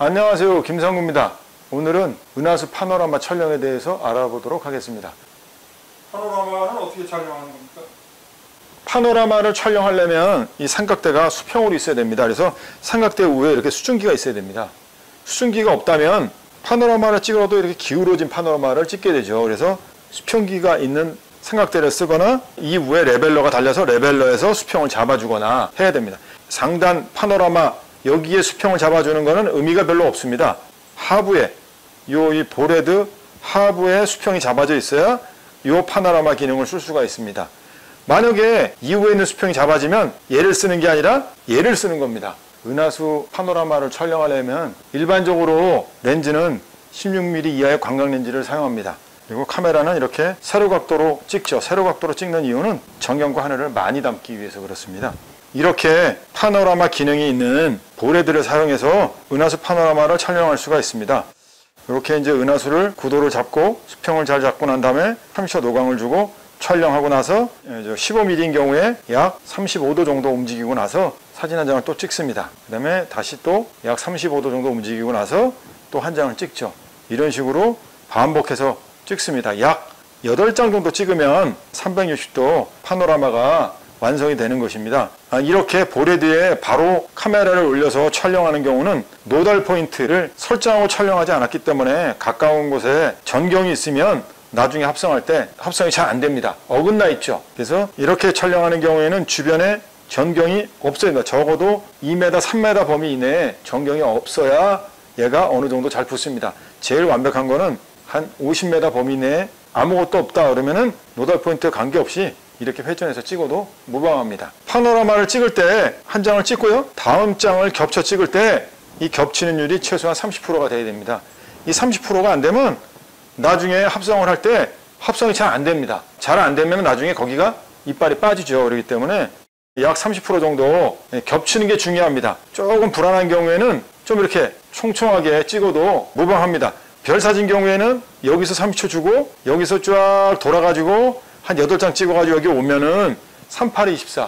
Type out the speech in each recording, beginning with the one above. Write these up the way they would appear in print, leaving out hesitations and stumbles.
안녕하세요, 김상구입니다. 오늘은 은하수 파노라마 촬영에 대해서 알아보도록 하겠습니다. 파노라마는 어떻게 촬영하는 겁니까? 파노라마를 촬영하려면 이 삼각대가 수평으로 있어야 됩니다. 그래서 삼각대 위에 이렇게 수증기가 있어야 됩니다. 수증기가 없다면 파노라마를 찍어도 이렇게 기울어진 파노라마를 찍게 되죠. 그래서 수평기가 있는 삼각대를 쓰거나 이 위에 레벨러가 달려서 레벨러에서 수평을 잡아주거나 해야 됩니다. 상단 파노라마 여기에 수평을 잡아주는 것은 의미가 별로 없습니다. 하부에 이 보레드 하부에 수평이 잡아져 있어야 이 파노라마 기능을 쓸 수가 있습니다. 만약에 이후에 있는 수평이 잡아지면 얘를 쓰는 게 아니라 얘를 쓰는 겁니다. 은하수 파노라마를 촬영하려면 일반적으로 렌즈는 16mm 이하의 광각 렌즈를 사용합니다. 그리고 카메라는 이렇게 세로각도로 찍죠. 세로각도로 찍는 이유는 전경과 하늘을 많이 담기 위해서 그렇습니다. 이렇게 파노라마 기능이 있는 보레드를 사용해서 은하수 파노라마를 촬영할 수가 있습니다. 이렇게 이제 은하수를 구도를 잡고 수평을 잘 잡고 난 다음에 30초 노광을 주고 촬영하고 나서 15mm인 경우에 약 35도 정도 움직이고 나서 사진 한 장을 또 찍습니다. 그 다음에 다시 또 약 35도 정도 움직이고 나서 또 한 장을 찍죠. 이런 식으로 반복해서 찍습니다. 약 8장 정도 찍으면 360도 파노라마가 완성이 되는 것입니다. 이렇게 보레드에 바로 카메라를 올려서 촬영하는 경우는 노달 포인트를 설정하고 촬영하지 않았기 때문에 가까운 곳에 전경이 있으면 나중에 합성할 때 합성이 잘 안 됩니다. 어긋나 있죠. 그래서 이렇게 촬영하는 경우에는 주변에 전경이 없어야 됩니다. 적어도 2m, 3m 범위 이내에 전경이 없어야 얘가 어느 정도 잘 붙습니다. 제일 완벽한 거는 한 50m 범위 내에 아무것도 없다 그러면은 노달 포인트 관계없이 이렇게 회전해서 찍어도 무방합니다. 파노라마를 찍을 때 한 장을 찍고요. 다음 장을 겹쳐 찍을 때 이 겹치는 율이 최소한 30%가 돼야 됩니다. 이 30%가 안 되면 나중에 합성을 할 때 합성이 잘 안 됩니다. 잘 안 되면 나중에 거기가 이빨이 빠지죠. 그렇기 때문에 약 30% 정도 겹치는 게 중요합니다. 조금 불안한 경우에는 좀 이렇게 총총하게 찍어도 무방합니다. 별 사진 경우에는 여기서 30초 주고 여기서 쫙 돌아가지고 한 8장 찍어가지고 여기 오면은 38, 24,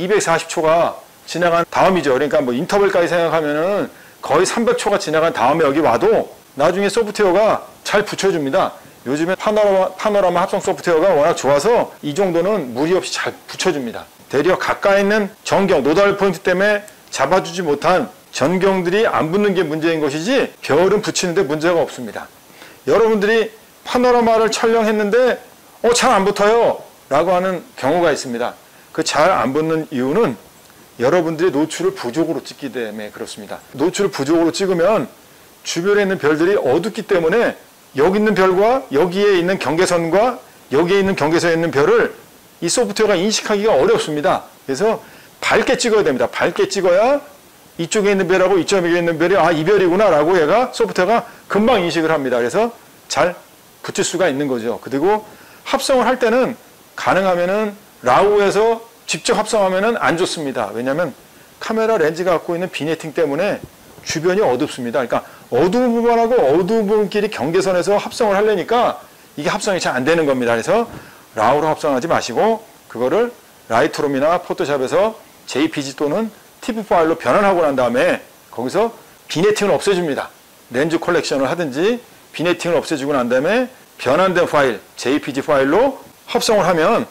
240초가 지나간 다음이죠. 그러니까 뭐 인터벌까지 생각하면은 거의 300초가 지나간 다음에 여기 와도 나중에 소프트웨어가 잘 붙여줍니다. 요즘에 파노라마 합성 소프트웨어가 워낙 좋아서 이 정도는 무리 없이 잘 붙여줍니다. 대려 가까이 있는 전경, 노달 포인트 때문에 잡아주지 못한 전경들이 안 붙는 게 문제인 것이지 별은 붙이는데 문제가 없습니다. 여러분들이 파노라마를 촬영했는데 잘 안 붙어요 라고 하는 경우가 있습니다. 그 잘 안 붙는 이유는 여러분들이 노출을 부족으로 찍기 때문에 그렇습니다. 노출을 부족으로 찍으면 주변에 있는 별들이 어둡기 때문에 여기 있는 별과 여기에 있는 경계선과 여기에 있는 경계선에 있는 별을 이 소프트웨어가 인식하기가 어렵습니다. 그래서 밝게 찍어야 됩니다. 밝게 찍어야 이쪽에 있는 별하고 이쪽에 있는 별이 이 별이구나 라고 얘가 소프트웨어가 금방 인식을 합니다. 그래서 잘 붙일 수가 있는 거죠. 그리고 합성을 할 때는 가능하면은 라우에서 직접 합성하면은 안 좋습니다. 왜냐하면 카메라 렌즈가 갖고 있는 비네팅 때문에 주변이 어둡습니다. 그러니까 어두운 부분하고 어두운 부분끼리 경계선에서 합성을 하려니까 이게 합성이 잘 안 되는 겁니다. 그래서 라우로 합성하지 마시고 그거를 라이트룸이나 포토샵에서 JPG 또는 TIFF 파일로 변환하고 난 다음에 거기서 비네팅을 없애줍니다. 렌즈 컬렉션을 하든지 비네팅을 없애주고 난 다음에 변환된 파일, JPG 파일로 합성을 하면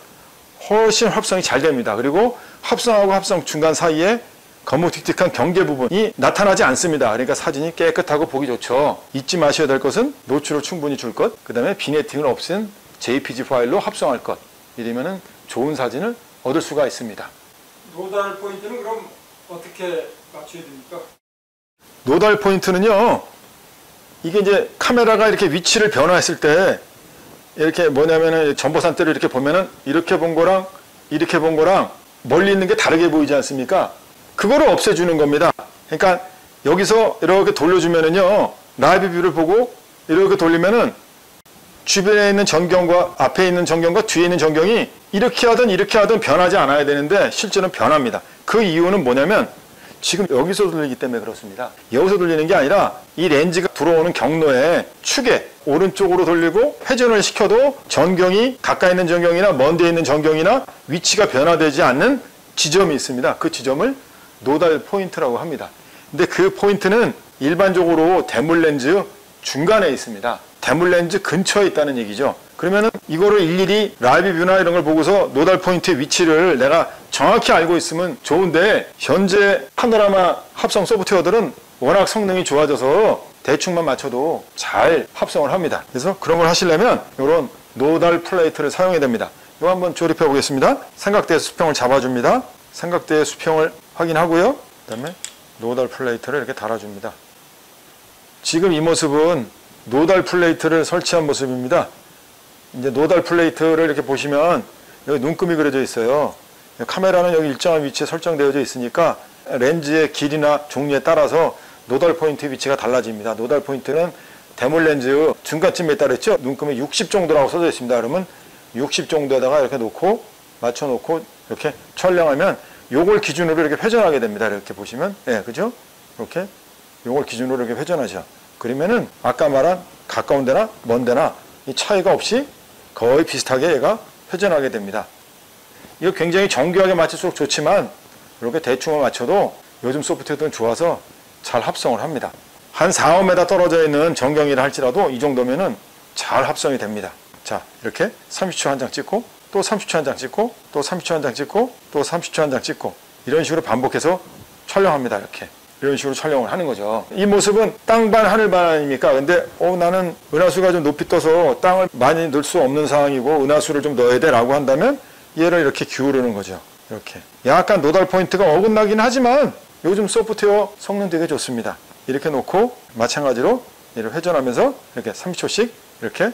훨씬 합성이 잘 됩니다. 그리고 합성하고 합성 중간 사이에 거무틱틱한 경계 부분이 나타나지 않습니다. 그러니까 사진이 깨끗하고 보기 좋죠. 잊지 마셔야 될 것은 노출을 충분히 줄 것, 그 다음에 비네팅을 없앤 JPG 파일로 합성할 것. 이러면 좋은 사진을 얻을 수가 있습니다. 노달 포인트는 그럼 어떻게 맞춰야 됩니까? 노달 포인트는요, 이게 이제 카메라가 이렇게 위치를 변화했을 때 이렇게 뭐냐면은 전보산대를 이렇게 보면은 이렇게 본 거랑 이렇게 본 거랑 멀리 있는 게 다르게 보이지 않습니까? 그거를 없애주는 겁니다. 그러니까 여기서 이렇게 돌려주면은요, 라이브 뷰를 보고 이렇게 돌리면은 주변에 있는 전경과 앞에 있는 전경과 뒤에 있는 전경이 이렇게 하든 변하지 않아야 되는데 실제로는 변합니다. 그 이유는 뭐냐면 지금 여기서 돌리기 때문에 그렇습니다. 여기서 돌리는 게 아니라 이 렌즈가 들어오는 경로에 축에 오른쪽으로 돌리고 회전을 시켜도 전경이 가까이 있는 전경이나 먼 데 있는 전경이나 위치가 변화되지 않는 지점이 있습니다. 그 지점을 노달 포인트라고 합니다. 근데 그 포인트는 일반적으로 대물 렌즈 중간에 있습니다. 대물 렌즈 근처에 있다는 얘기죠. 그러면은 이거를 일일이 라이브 뷰나 이런 걸 보고서 노달 포인트의 위치를 내가 정확히 알고 있으면 좋은데, 현재 파노라마 합성 소프트웨어들은 워낙 성능이 좋아져서 대충만 맞춰도 잘 합성을 합니다. 그래서 그런 걸 하시려면 이런 노달 플레이트를 사용해야 됩니다. 이거 한번 조립해 보겠습니다. 삼각대 수평을 잡아줍니다. 삼각대의 수평을 확인하고요. 그 다음에 노달 플레이트를 이렇게 달아줍니다. 지금 이 모습은 노달 플레이트를 설치한 모습입니다. 이제 노달 플레이트를 이렇게 보시면 여기 눈금이 그려져 있어요. 카메라는 여기 일정한 위치에 설정되어져 있으니까 렌즈의 길이나 종류에 따라서 노달 포인트 위치가 달라집니다. 노달 포인트는 대물 렌즈 중간쯤에 따랐죠. 눈금이 60 정도라고 써져 있습니다. 그러면 60 정도에다가 이렇게 놓고 맞춰놓고 이렇게 촬영하면 요걸 기준으로 이렇게 회전하게 됩니다. 이렇게 보시면, 예, 그죠? 이렇게 요걸 기준으로 이렇게 회전하죠. 그러면은 아까 말한 가까운 데나 먼 데나 이 차이가 없이 거의 비슷하게 얘가 회전하게 됩니다. 이거 굉장히 정교하게 맞출수록 좋지만 이렇게 대충을 맞춰도 요즘 소프트웨어들은 좋아서 잘 합성을 합니다. 한 4, 5m 떨어져 있는 전경이라 할지라도 이 정도면은 잘 합성이 됩니다. 자, 이렇게 30초 한 장 찍고 또 30초 한 장 찍고 또 30초 한 장 찍고 또 30초 한 장 찍고 이런 식으로 반복해서 촬영합니다. 이렇게. 이런 식으로 촬영을 하는 거죠. 이 모습은 땅반 하늘반 아닙니까? 근데 나는 은하수가 좀 높이 떠서 땅을 많이 넣을 수 없는 상황이고 은하수를 좀 넣어야 돼 라고 한다면 얘를 이렇게 기울이는 거죠. 이렇게. 약간 노달 포인트가 어긋나긴 하지만 요즘 소프트웨어 성능 되게 좋습니다. 이렇게 놓고 마찬가지로 얘를 회전하면서 이렇게 30초씩 이렇게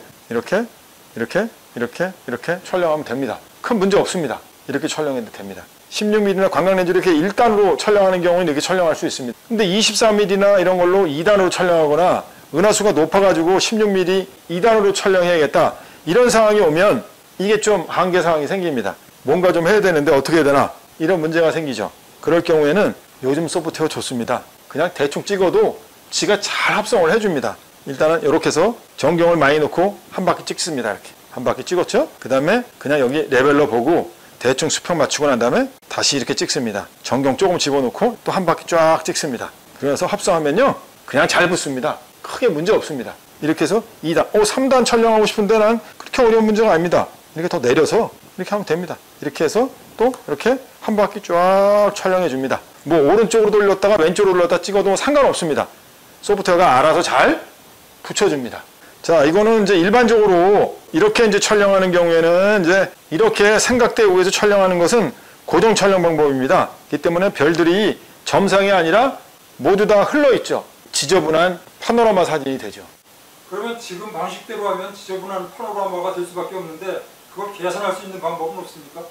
촬영하면 됩니다. 큰 문제 없습니다. 이렇게 촬영해도 됩니다. 16mm나 광각렌즈를 이렇게 1단으로 촬영하는 경우는 이렇게 촬영할 수 있습니다. 근데 24mm나 이런 걸로 2단으로 촬영하거나 은하수가 높아가지고 16mm 2단으로 촬영해야겠다. 이런 상황이 오면 이게 좀 한계 상황이 생깁니다. 뭔가 좀 해야 되는데 어떻게 해야 되나? 이런 문제가 생기죠. 그럴 경우에는 요즘 소프트웨어 좋습니다. 그냥 대충 찍어도 지가 잘 합성을 해줍니다. 일단은 이렇게 해서 전경을 많이 놓고 한 바퀴 찍습니다. 이렇게. 한 바퀴 찍었죠? 그 다음에 그냥 여기 레벨러 보고 대충 수평 맞추고 난 다음에 다시 이렇게 찍습니다. 전경 조금 집어넣고 또 한 바퀴 쫙 찍습니다. 그래서 합성하면요. 그냥 잘 붙습니다. 크게 문제 없습니다. 이렇게 해서 2단, 3단 촬영하고 싶은데 난 그렇게 어려운 문제가 아닙니다. 이렇게 더 내려서 이렇게 하면 됩니다. 이렇게 해서 또 이렇게 한 바퀴 쫙 촬영해 줍니다. 뭐 오른쪽으로 돌렸다가 왼쪽으로 돌렸다 찍어도 상관없습니다. 소프트웨어가 알아서 잘 붙여줍니다. 자, 이거는 이제 일반적으로 이렇게 이제 촬영하는 경우에는 이제 이렇게 삼각대 위에서 촬영하는 것은 고정 촬영 방법입니다. 그렇기 때문에 별들이 점상이 아니라 모두 다 흘러 있죠. 지저분한 파노라마 사진이 되죠. 그러면 지금 방식대로 하면 지저분한 파노라마가 될 수밖에 없는데 그걸 계산할 수 있는 방법은 없습니까?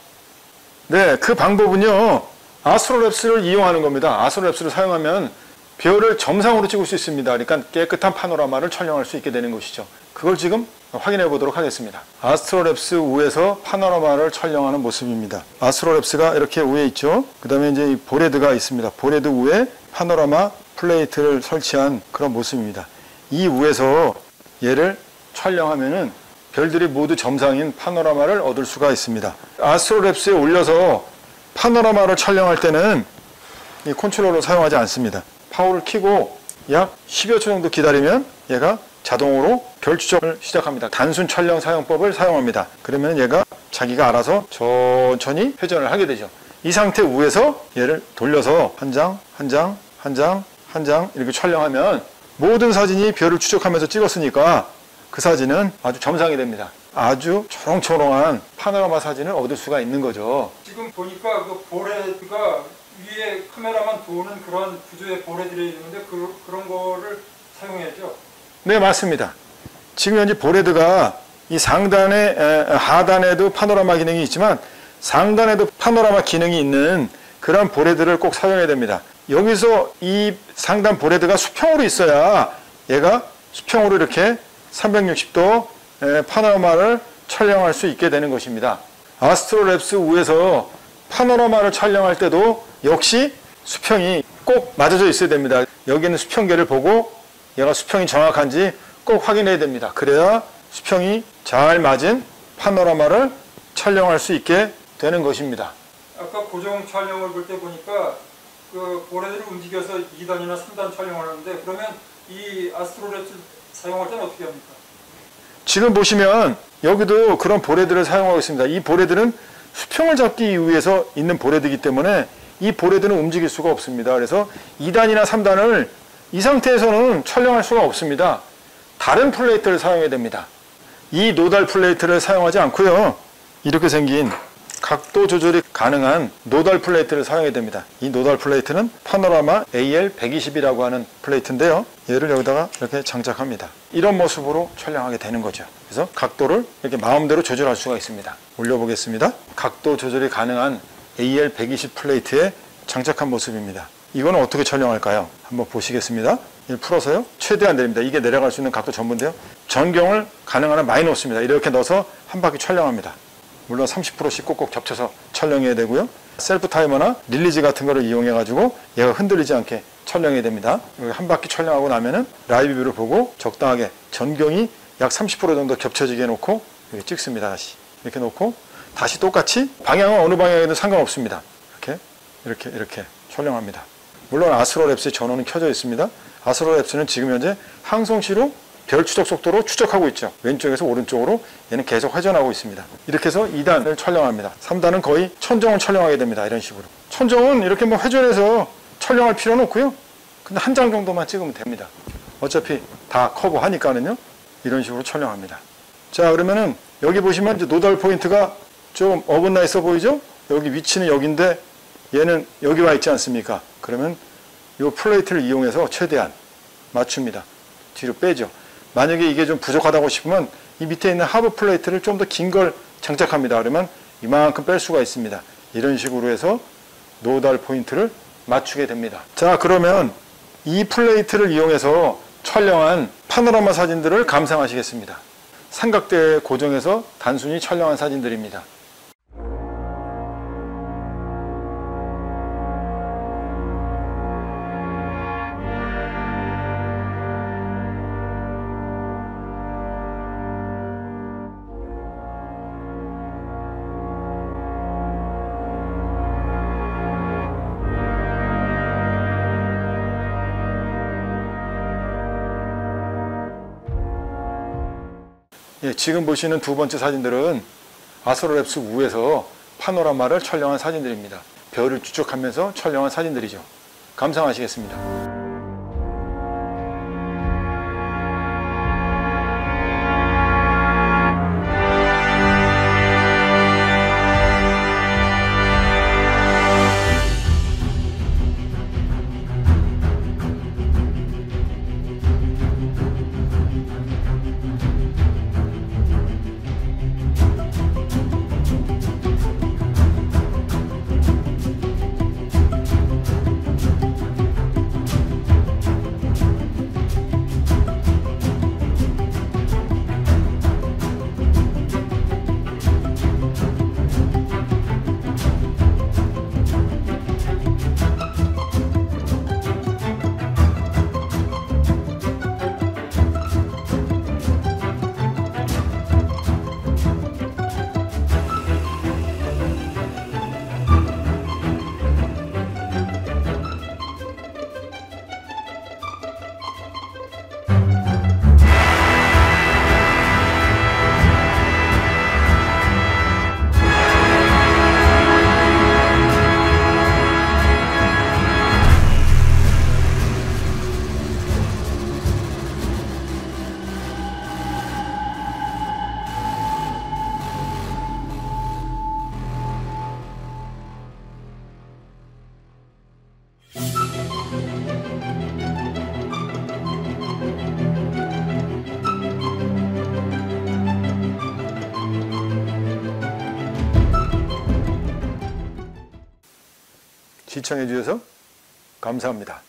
네, 그 방법은요. 아스트로랩스를 이용하는 겁니다. 아스트로랩스를 사용하면 별을 점상으로 찍을 수 있습니다. 그러니까 깨끗한 파노라마를 촬영할 수 있게 되는 것이죠. 그걸 지금 확인해 보도록 하겠습니다. 아스트로랩스 위에서 파노라마를 촬영하는 모습입니다. 아스트로랩스가 이렇게 위에 있죠. 그 다음에 이제 이 보레드가 있습니다. 보레드 위에 파노라마 플레이트를 설치한 그런 모습입니다. 이 위에서 얘를 촬영하면은 별들이 모두 점상인 파노라마를 얻을 수가 있습니다. 아스트로랩스에 올려서 파노라마를 촬영할 때는 이 컨트롤러를 사용하지 않습니다. 파워를 켜고 약 10여 초 정도 기다리면 얘가 자동으로 별 추적을 시작합니다. 단순 촬영 사용법을 사용합니다. 그러면 얘가 자기가 알아서 천천히 회전을 하게 되죠. 이 상태 위에서 얘를 돌려서 한 장, 한 장, 한 장, 한 장 이렇게 촬영하면 모든 사진이 별을 추적하면서 찍었으니까 그 사진은 아주 점상이 됩니다. 아주 초롱초롱한 파노라마 사진을 얻을 수가 있는 거죠. 지금 보니까 그 보레드가 위에 카메라만 도는 그런 구조의 보레들이 있는데 그런 거를 사용해야죠. 네, 맞습니다. 지금 현재 보레드가 이 상단에 하단에도 파노라마 기능이 있지만 상단에도 파노라마 기능이 있는 그런 보레드를 꼭 사용해야 됩니다. 여기서 이 상단 보레드가 수평으로 있어야 얘가 수평으로 이렇게 360도 파노라마를 촬영할 수 있게 되는 것입니다. 아스트로랩스 위에서 파노라마를 촬영할 때도 역시 수평이 꼭 맞아져 있어야 됩니다. 여기는 수평계를 보고 얘가 수평이 정확한지 꼭 확인해야 됩니다. 그래야 수평이 잘 맞은 파노라마를 촬영할 수 있게 되는 것입니다. 아까 고정 촬영을 볼 때 보니까 그 보레들을 움직여서 2단이나 3단 촬영하는데 그러면 이 아스트로랩스 사용할 때는 어떻게 합니까? 지금 보시면 여기도 그런 보레들을 사용하고 있습니다. 이 보레들은 수평을 잡기 위해서 있는 보레들이기 때문에 이 보레들은 움직일 수가 없습니다. 그래서 2단이나 3단을 이 상태에서는 촬영할 수가 없습니다. 다른 플레이트를 사용해야 됩니다. 이 노달 플레이트를 사용하지 않고요. 이렇게 생긴 각도 조절이 가능한 노달 플레이트를 사용해야 됩니다. 이 노달 플레이트는 파노라마 AL120이라고 하는 플레이트인데요. 얘를 여기다가 이렇게 장착합니다. 이런 모습으로 촬영하게 되는 거죠. 그래서 각도를 이렇게 마음대로 조절할 수가 있습니다. 올려보겠습니다. 각도 조절이 가능한 AL120 플레이트에 장착한 모습입니다. 이거는 어떻게 촬영할까요? 한번 보시겠습니다. 풀어서요. 최대한 내립니다. 이게 내려갈 수 있는 각도 전부인데요. 전경을 가능한 한 많이 넣습니다. 이렇게 넣어서 한 바퀴 촬영합니다. 물론 30%씩 꼭꼭 겹쳐서 촬영해야 되고요. 셀프 타이머나 릴리즈 같은 거를 이용해 가지고 얘가 흔들리지 않게 촬영해야 됩니다. 여기 한 바퀴 촬영하고 나면은 라이브 뷰를 보고 적당하게 전경이 약 30% 정도 겹쳐지게 놓고 이렇게 찍습니다. 다시 이렇게 놓고 다시 똑같이 방향은 어느 방향에도 상관없습니다. 이렇게 촬영합니다. 물론 아스트로랩스의 전원은 켜져 있습니다. 아스트로랩스는 지금 현재 항성시로 별 추적 속도로 추적하고 있죠. 왼쪽에서 오른쪽으로 얘는 계속 회전하고 있습니다. 이렇게 해서 2단을 촬영합니다. 3단은 거의 천정을 촬영하게 됩니다. 이런 식으로. 천정은 이렇게 뭐 회전해서 촬영할 필요는 없고요. 근데 한 장 정도만 찍으면 됩니다. 어차피 다 커버하니까는요. 이런 식으로 촬영합니다. 자, 그러면은 여기 보시면 이제 노달 포인트가 좀 어긋나 있어 보이죠? 여기 위치는 여기인데 얘는 여기 와 있지 않습니까? 그러면 이 플레이트를 이용해서 최대한 맞춥니다. 뒤로 빼죠. 만약에 이게 좀 부족하다고 싶으면 이 밑에 있는 하부 플레이트를 좀 더 긴 걸 장착합니다. 그러면 이만큼 뺄 수가 있습니다. 이런 식으로 해서 노달 포인트를 맞추게 됩니다. 자, 그러면 이 플레이트를 이용해서 촬영한 파노라마 사진들을 감상하시겠습니다. 삼각대에 고정해서 단순히 촬영한 사진들입니다. 예, 지금 보시는 두 번째 사진들은 아스트로랩스 우에서 파노라마를 촬영한 사진들입니다. 별을 추적하면서 촬영한 사진들이죠. 감상하시겠습니다. 시청해 주셔서 감사합니다.